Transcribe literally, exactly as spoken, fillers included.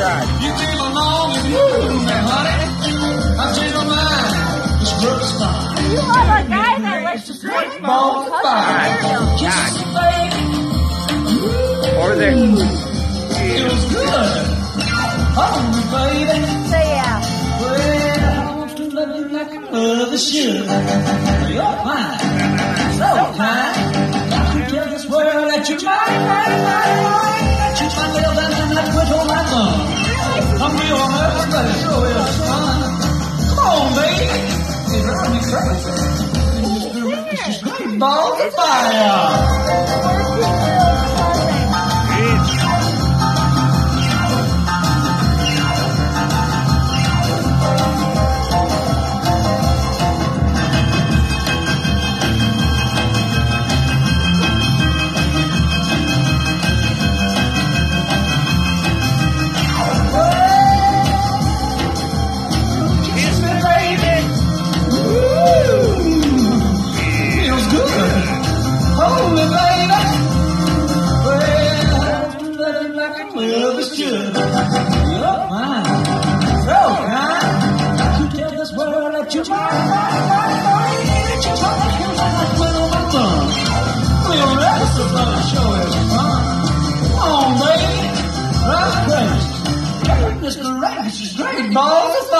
God. You came along and you knew me, honey. I changed my mind. This girl is fine. You love a guy that likes to drink Ball of fire. God. Baby. Or there. Feels good. Hold me, baby. Say yeah. Well, I want to love you like a mother should. You're fine. So fine. I can tell this world that you're mine, mine, mine, mine. That you're my nails and I quit on my thumb. I'm real nervous, but it sure is fun. Come on, baby. You drive me crazy. This is great balls of fire. Holy baby, well, I'm loving like a love is good. You're mine, so kind. I can tell this world that you're mine, mine, mine, mine. That you're talking hills and I quit on my thumb. We'll never suppose show is fun. Come on, baby, drive crazy. Mister Rabbit's is great balls of